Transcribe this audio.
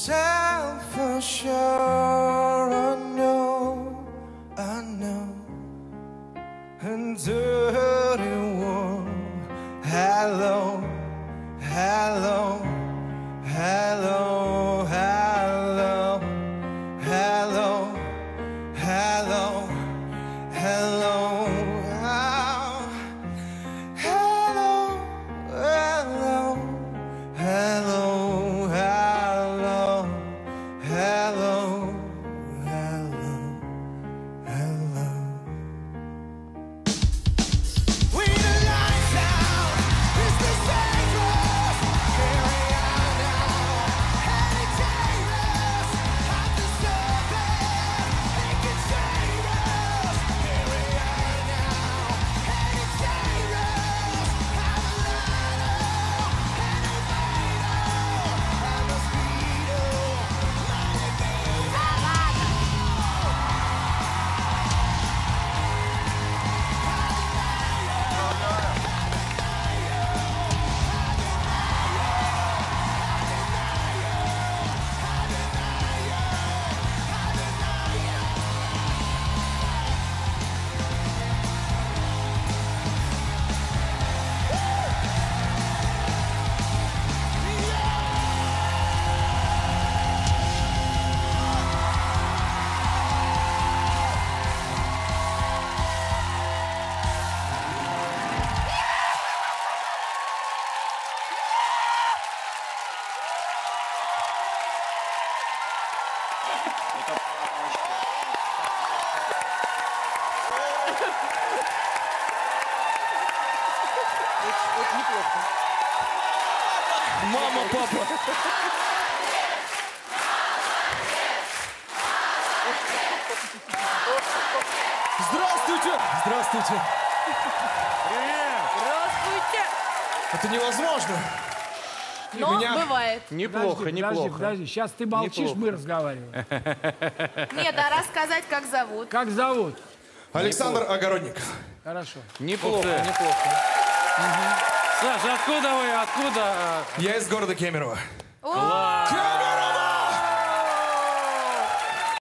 myself for sure. I know, and dirty one. Hello, hello, hello, hello, hello, hello, hello. Мама, папа. Здравствуйте! Здравствуйте! Привет! Здравствуйте! Это невозможно. Но бывает. Неплохо, неплохо. Подожди, сейчас ты молчишь, мы разговариваем. Нет, а рассказать, как зовут? Как зовут? Александр Огородников. Хорошо. Неплохо, неплохо. Саша, откуда вы? Откуда? Я из города Кемерово. О,